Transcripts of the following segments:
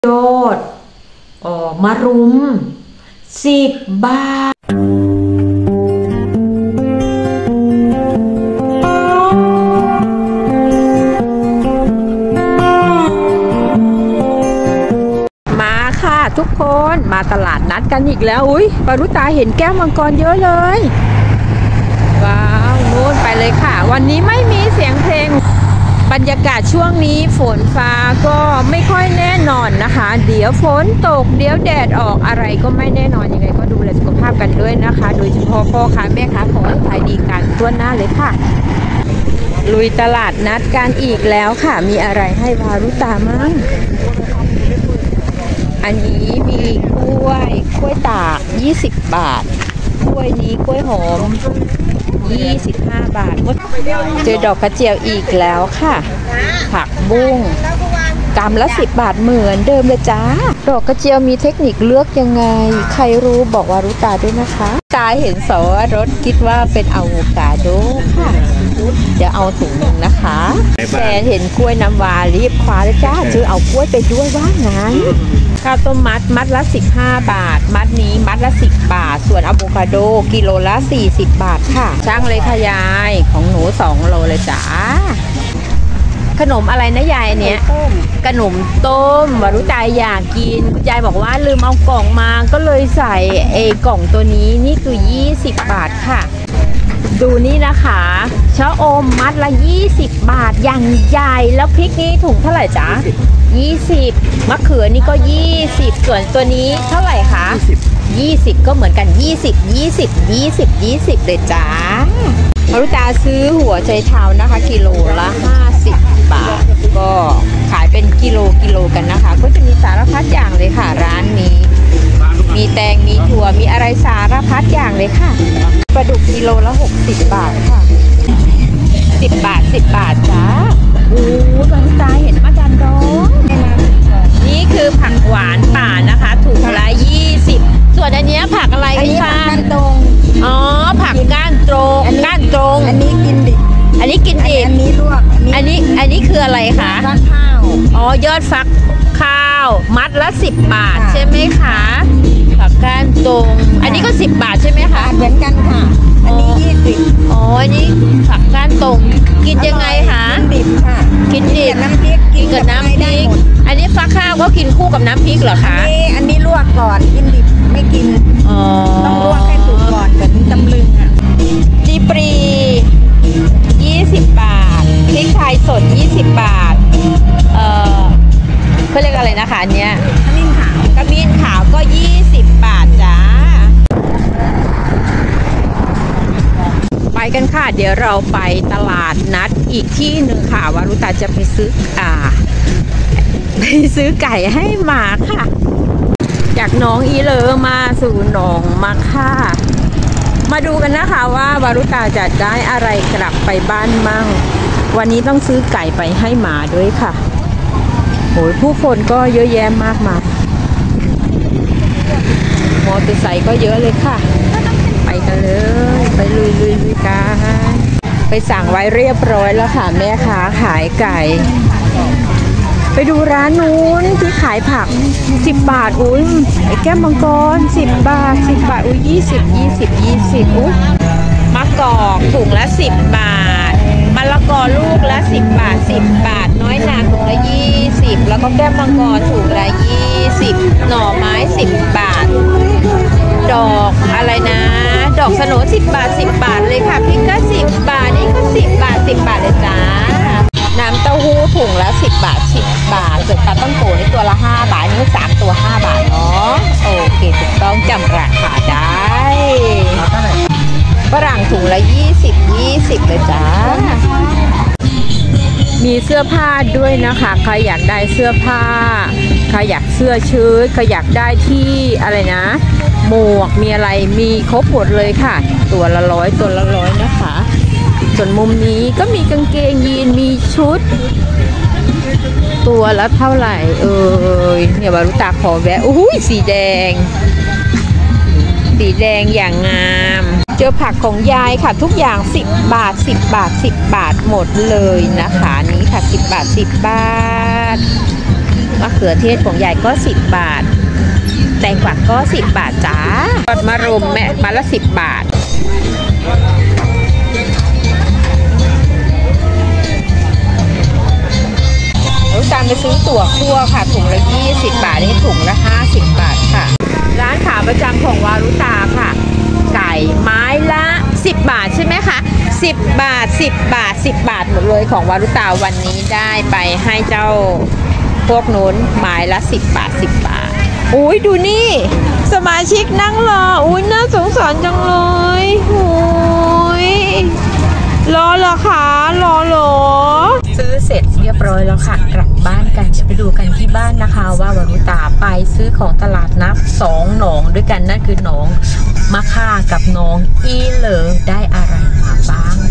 โยดมารุม10 บาทมาค่ะทุกคนมาตลาดนัดกันอีกแล้วอุ้ยปารุตาเห็นแก้วมังกรเยอะเลยว้าวนู่นไปเลยค่ะวันนี้ไม่มีเสียงเพลงบรรยากาศช่วงนี้ฝนฟ้าก็ไม่ค่อยแน่นอนนะคะเดี๋ยวฝนตกเดี๋ยวแดดออกอะไรก็ไม่แน่นอนยังไงก็ดูแลสุขภาพกันด้วยนะคะโดยเฉพาะพ่อค้าแม่ค้าขอให้ขายดีกันทั่วหน้าเลยค่ะลุยตลาดนัดกันอีกแล้วค่ะมีอะไรให้วารุตามั่งอันนี้มีกล้วยตาก20 บาทกล้วยนี้กล้วยหอม25 บาทเจอดอกกระเจียวอีกแล้วค่ะผักบุ้งกรัมละ10 บาทเหมือนเดิมเลยจ้าดอกกระเจียวมีเทคนิคเลือกยังไงใครรู้บอกวารุตาด้วยนะคะตาเห็นสวรสคิดว่าเป็นอะโวคาโดค่ะเดี๋ยวเอาถุงหนึ่งนะคะแฟนเห็นกล้วยน้ำว้ารีบคว้าเลยจ้าซื้อเอากล้วยไปด้วยว่างั้นข้าวต้มมัดละ15 บาทมัดนี้มัดละ10 บาทส่วนอะโวคาโดกิโลละ40 บาทค่ะช่างเลยค่ะยายของหนู2 โลเลยจ้าขนมอะไรนะยายเนี้ยขนมต้มวารุตาอยากกินยายบอกว่าลืมเอากล่องมาก็เลยใส่กล่องตัวนี้นี่คือ20 บาทค่ะดูนี่นะคะชะอมมัดละ20 บาทอย่างใหญ่แล้วพริกนี้ถุงเท่าไหร่จ๊ะ20มะเขือนี่ก็20ส่วนตัวนี้เท่าไหร่คะ20ก็เหมือนกัน20เลยจ้าวารุตาซื้อหัวใจเท้านะคะกิโลละ50 บาทก็ขายเป็นกิโลกันนะคะก็จะมีสารพัดอย่างเลยค่ะร้านนี้มีแตงมีถั่วมีอะไรสารพัดอย่างเลยค่ะปลาดุกกิโลละ60 บาทค่ะ10 บาทจ้าโอ้วารุตาเห็นมะดันดองนี่คือผักหวานป่านะคะถุงละ20ส่วนอันนี้ผักอะไรคะก้านตรงอ๋อผักก้านตรงอันนี้กินดิบอันนี้ลวกอันนี้คืออะไรคะฟักข้าวอ๋อยอดฟักข้าวมัดละ10 บาทใช่ไหมคะผักก้านตรงอันนี้ก็10 บาทใช่ไหมคะเหมือนกันค่ะอันนี้20อ๋ออันนี้ผักก้านตรงกินยังไงคะดิบค่ะกินดิบน้ำพริกกินกับน้ำพริกอันนี้ฟักข้าวก็กินคู่กับน้ำพริกเหรอคะอันนี้ลวกก่อนกินดิบไม่กินต้องลวกให้สุกก่อนเหมือนตำลึงอ่ะจีปรี20 บาทพริกไทยสด20 บาทเขาเรียกอะไรนะคะอันเนี้ยขมิ้นขาวก็20 บาทจ้าไปกันค่ะเดี๋ยวเราไปตลาดนัดอีกที่หนึ่งค่ะวารุตาจะไปซื้อไก่ให้หมาค่ะจากน้องอีเลอมาสู่หนองมาค่ะมาดูกันนะคะว่าวารุตาจะได้อะไรกลับไปบ้านมั่งวันนี้ต้องซื้อไก่ไปให้หมาด้วยค่ะโอ้ยผู้คนก็เยอะแยะมากมายมอเตอร์ไซค์ก็เยอะเลยค่ะไปกันเลยไปลุยกันไปสั่งไว้เรียบร้อยแล้วค่ะแม่ค้าขายไก่ไปดูร้านนู้นที่ขายผัก10 บาทอุ้ยไอ้แก้มมังกร10 บาทอุ้ย20อุ้ยมะกอกถุงละ10 บาทมะละกอลูกละ10 บาทน้อยนาถุงละ20แล้วก็แก้มมังกรถุงละ20หน่อไม้10 บาทดอกอะไรนะดอกสโหน10 บาทเลยค่ะพริกก็10 บาทนี่ก็10 บาทเลยจ้าน้ำเต้าหู้ถุงละ10 บาทส่วนปลาต้มโขนี่ตัวละ5 บาทนี่3 ตัว5 บาทเนาะโอเคถูกต้องจำราคาได้ฝรั่งถุงละ20เลยจ้ามีเสื้อผ้าด้วยนะคะใครอยากได้เสื้อผ้าใครอยากเสื้อเชิ้ตใครอยากได้ที่อะไรนะหมวกมีอะไรมีครบหมดเลยค่ะตัวละ100นะคะส่วนมุมนี้ก็มีกางเกงยีนมีชุดตัวละเท่าไหร่เนี่ยวารุตาขอแวะอุ้ยสีแดงอย่างงามเจอผักของยายค่ะทุกอย่าง10 บาทหมดเลยนะคะนี้ค่ะ10 บาทมะเขือเทศของยายก็10 บาทแตงกวาก็10 บาทจ้ายอดมะรุมแม่มาละ10 บาทเราตามไปซื้อถั่วคั่วค่ะถุงละ20 บาทนี่ถุงละ50 บาทค่ะร้านขาประจำของวารุตาค่ะไก่ไม้ละ10 บาทใช่ไหมคะ10 บาท10 บาท10 บาทหมดเลยของวารุตาวันนี้ได้ไปให้เจ้าพวกนู้นไม้ละ10 บาท10 บาทอุ้ยดูนี่สมาชิกนั่งรออุ้ยน่าสงสารจังเลยโอ้ยรอเหรอคะรอเหรอซื้อเสร็จเรียบร้อยแล้วค่ะกลับบ้านกันจะไปดูกันที่บ้านนะคะว่าวารุตาไปซื้อของตลาดนัด2 หนองด้วยกันนั่นคือหนองมะค่ากับหนองอีเหลอได้อะไรมาบ้าง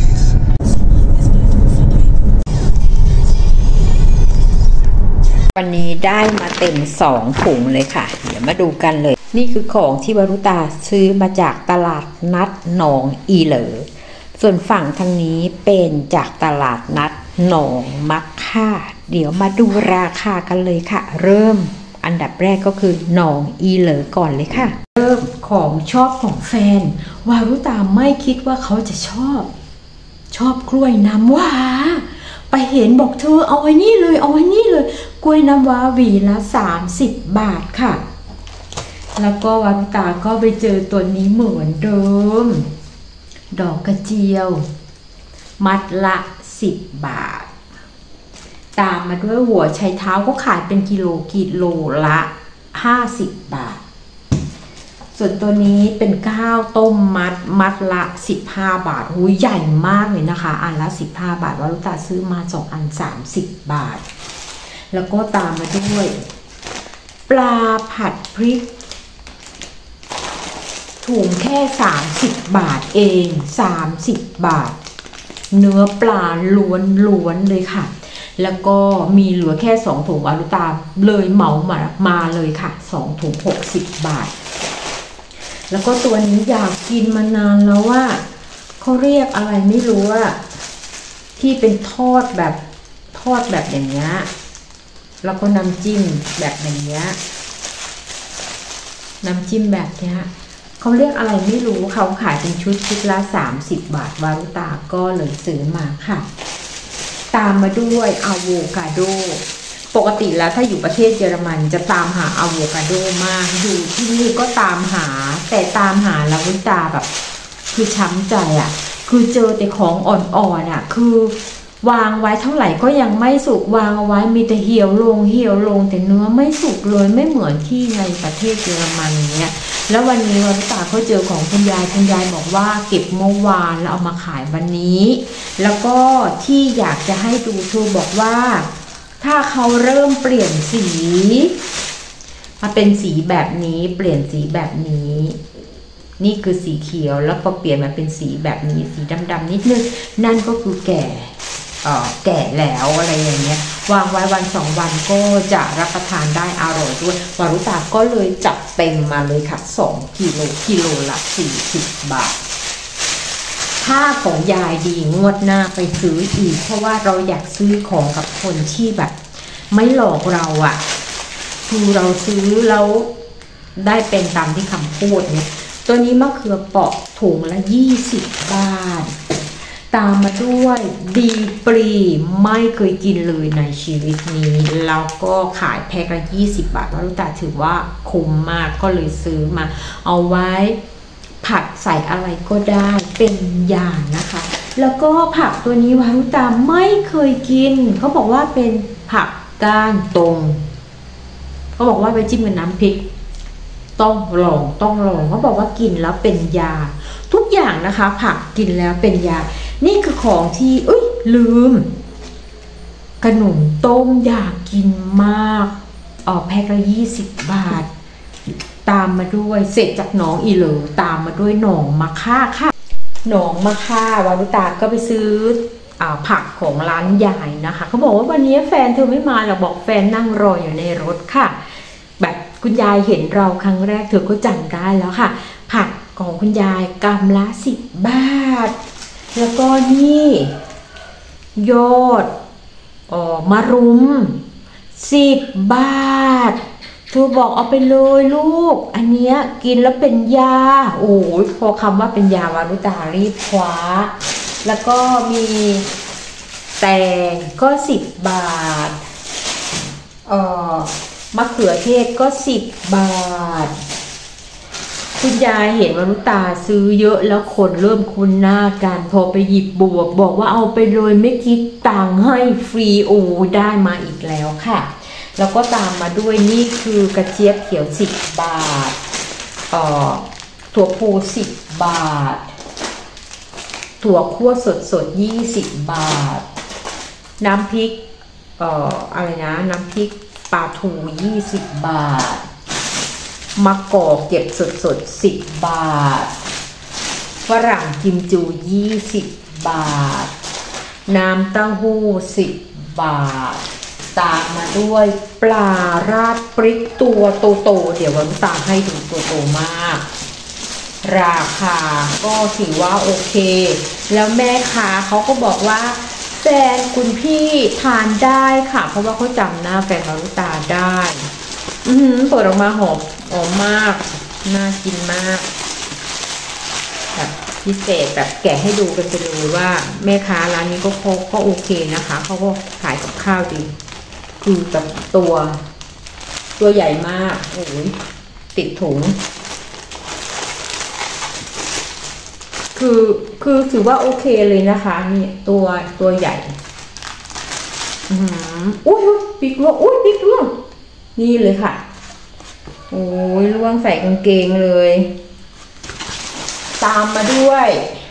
วันนี้ได้มาเต็ม2 ถุงเลยค่ะเดี๋ยวมาดูกันเลยนี่คือของที่วารุตาซื้อมาจากตลาดนัดหนองอีเหลอส่วนฝั่งทางนี้เป็นจากตลาดนัดหนองมะค่าเดี๋ยวมาดูราคากันเลยค่ะเริ่มอันดับแรกก็คือหนองอีเหลอก่อนเลยค่ะเริ่มของชอบของแฟนวารุตาไม่คิดว่าเขาจะชอบกล้วยน้ำว้าไปเห็นบอกเธอเอาไว้นี่เลยเอาไว้นี่เลยกล้วยน้ำว้าหวีละ30 บาทค่ะแล้วก็วารุตาก็ไปเจอตัวนี้เหมือนเดิมดอกกระเจียวมัดละ10 บาทตามมาด้วยหัวไชเท้าก็ขายเป็นกิโลละ50 บาทส่วนตัวนี้เป็นข้าวต้มมัดละ15 บาทหูใหญ่มากเลยนะคะอันละ15 บาทวารุตาซื้อมา2 อัน30 บาทแล้วก็ตามมาด้วยปลาผัดพริกถุงแค่30 บาทเอง30 บาทเนื้อปลาล้วนเลยค่ะแล้วก็มีเหลือแค่2 ถุงวารุตาเลยเหมามาเลยค่ะ2 ถุง60 บาทแล้วก็ตัวนี้อยากกินมานานแล้วว่าเขาเรียกอะไรไม่รู้ว่าที่เป็นทอดแบบอย่างเงี้ยแล้วก็น้ำจิ้มแบบอย่างเงี้ยน้ำจิ้มแบบเนี้ยเขาเรียกอะไรไม่รู้เขาขายเป็นชุดละ30 บาทวารุตาก็เลยซื้อมาค่ะตามมาด้วยอะโวคาโดปกติแล้วถ้าอยู่ประเทศเยอรมันจะตามหาอะโวคาโดมากอยู่ที่นี่ก็ตามหาแต่ตามหาแล้ววารุตาแบบคือช้ำใจอ่ะคือเจอแต่ของอ่อนๆอ่ะคือวางไว้เท่าไหร่ก็ยังไม่สุกวางเอาไว้มีแต่เหี่ยวลงแต่เนื้อไม่สุกเลยไม่เหมือนที่ในประเทศเยอรมันเนี้ยแล้ววันนี้วารุตาก็เจอของคุณยายบอกว่าเก็บเมื่อวานแล้วเอามาขายวันนี้แล้วก็ที่อยากจะให้ดูเธอบอกว่าถ้าเขาเริ่มเปลี่ยนสีมาเป็นสีแบบนี้เปลี่ยนสีแบบนี้นี่คือสีเขียวแล้วพอเปลี่ยนมาเป็นสีแบบนี้สีดำๆนิดนึงนั่นก็คือแก่แล้วอะไรอย่างเงี้ยวางไว้วัน2 วันก็จะรับประทานได้อร่อยด้วยวารุตาก็เลยจัดเต็มมาเลยค่ะ2 กิโลละ40 บาทถ้าของยายดีงวดหน้าไปซื้ออีกเพราะว่าเราอยากซื้อของกับคนที่แบบไม่หลอกเราอ่ะคือเราซื้อแล้วได้เป็นตามที่คำพูดเนี่ยตัวนี้มะเขือเปราะถุงละ20 บาทตามมาด้วยดีปรีไม่เคยกินเลยในชีวิตนี้แล้วก็ขายแพ็คละ20 บาทวารุตาถือว่าคุ้มมากก็เลยซื้อมาเอาไว้ผัดใส่อะไรก็ได้เป็นอย่างนะคะแล้วก็ผักตัวนี้วารุตาไม่เคยกินเขาบอกว่าเป็นผักก้านตรงเขาบอกว่าไปจิ้มกับน้ำพริกต้องลองเขาบอกว่ากินแล้วเป็นยาทุกอย่างนะคะผักกินแล้วเป็นยานี่คือของที่ลืมขนมต้มอยากกินมากแพ็คละ20 บาทตามมาด้วยเสร็จจากหนองอีเหลอตามมาด้วยหนองมะค่าค่ะหนองมะค่าวารุตาก็ไปซื้อผักของร้านยายนะคะเขาบอกว่าวันนี้แฟนเธอไม่มาหรอกบอกแฟนนั่งรออยู่ในรถค่ะแบบคุณยายเห็นเราครั้งแรกเธอก็จำได้แล้วค่ะผักของคุณยายกำละ10 บาทแล้วก็นี่ยอดมะรุม 10 บาทเธอบอกเอาไปเลยลูกอันเนี้ยกินแล้วเป็นยาโอ้ยพอคำว่าเป็นยาวารุตารีบคว้าแล้วก็มีแตงก็10 บาทมะเขือเทศก็10 บาทคุณยายเห็นวารุตาซื้อเยอะแล้วคนเริ่มคุ้นหน้ากันพอไปหยิบบวกบอกว่าเอาไปเลยไม่คิดตังค์ให้ฟรีโอ้ได้มาอีกแล้วค่ะแล้วก็ตามมาด้วยนี่คือกระเจี๊ยบเขียว10 บาทถั่วพู10 บาทถั่วคั่วสด20 บาทน้ำพริกอะไรนะน้ำพริกปลาทู20 บาทมะกอกเก็บสด10 บาทฝรั่งกิมจู20 บาทน้ำเต้าหู้10 บาทตามมาด้วยปลาราดพริกตัวโตๆเดี๋ยววันตาให้ดูตัวโตมากราคาก็ถือว่าโอเคแล้วแม่ค้าเขาก็บอกว่าแฟนคุณพี่ทานได้ค่ะเพราะว่าเขาจำหน้าแฟนวารุตาได้เปิดออกมาหอมมากน่ากินมากแบบพิเศษแบบแกะให้ดูกันไปเลยว่าแม่ค้าร้านนี้ก็โอเคนะคะเขาก็ขายกับข้าวดีคือแบบตัวใหญ่มากโอ้ยติดถุงคือถือว่าโอเคเลยนะคะนี่ตัวใหญ่อุ้ยปีกล่วงอุ้ยปีกล่วงนี่เลยค่ะโอ้ยล่วงใส่กางเกงเลยตามมาด้วย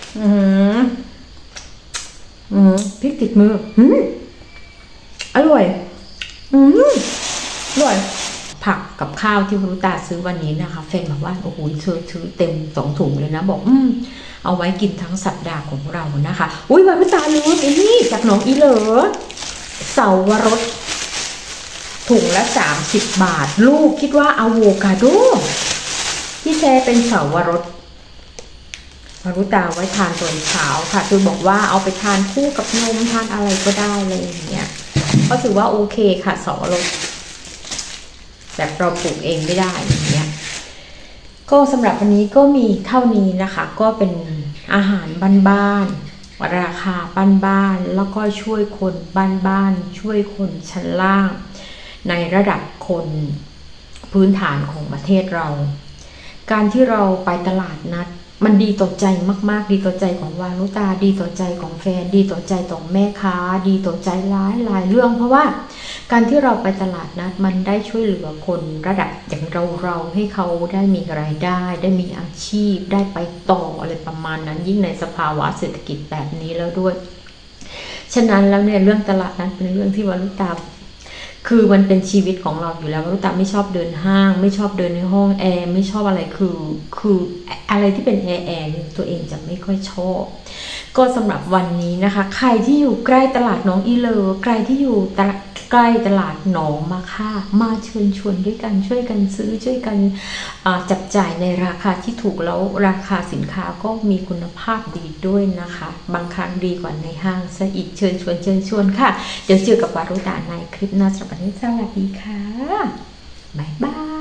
พริกติดมืออร่อยอร่อยผักกับข้าวที่วารุตาซื้อวันนี้นะคะแฟนบอกว่าโอ้โหซื้อเต็ม2 ถุงเลยนะบอกเอาไว้กินทั้งสัปดาห์ของเรานะคะอุ้ยวารุตาลืมไอ้นี่จากหนองอีเหลอเสาวรสถุงละ30 บาทลูกคิดว่าอะโวคาโดที่แท้เป็นเสาวรสวารุตาไว้ทานตอนเช้าค่ะคือบอกว่าเอาไปทานคู่กับนมทานอะไรก็ได้เลยอย่างเงี้ยก็ถือว่าโอเคค่ะเสาวรสแบบเราปลูกเองไม่ได้อย่างเงี้ยก็สำหรับวันนี้ก็มีเท่านี้นะคะก็เป็นอาหารบ้านๆราคาบ้านๆแล้วก็ช่วยคนบ้านๆช่วยคนชั้นล่างในระดับคนพื้นฐานของประเทศเราการที่เราไปตลาดนัดมันดีต่อใจมากๆดีต่อใจของวารุตาดีต่อใจของแฟนดีต่อใจของแม่ค้าดีต่อใจหลายเรื่องเพราะว่าการที่เราไปตลาดนัดมันได้ช่วยเหลือคนระดับอย่างเราให้เขาได้มีรายได้ได้มีอาชีพได้ไปต่ออะไรประมาณนั้นยิ่งในสภาวะเศรษฐกิจแบบนี้แล้วด้วยฉะนั้นแล้วเนี่ยเรื่องตลาดนัดเป็นเรื่องที่วารุตาคือมันเป็นชีวิตของเราอยู่แล้ววารุตาไม่ชอบเดินห้างไม่ชอบเดินในห้องแอร์ไม่ชอบอะไรคืออะไรที่เป็นแอร์ตัวเองจะไม่ค่อยชอบก็สำหรับวันนี้นะคะใครที่อยู่ใกล้ตลาดหนองอีเหลอใครที่อยู่ใกล้ตลาดหนองมาค่ะมาเชิญชวนด้วยกันช่วยกันซื้อช่วยกันจับจ่ายในราคาที่ถูกแล้วราคาสินค้าก็มีคุณภาพดีด้วยนะคะบางครั้งดีกว่าในห้างซะอีกเชิญชวนค่ะเดี๋ยวเจอกับวารุตาในคลิปหน้าสำหรับวันนี้สวัสดีค่ะบ๊ายบาย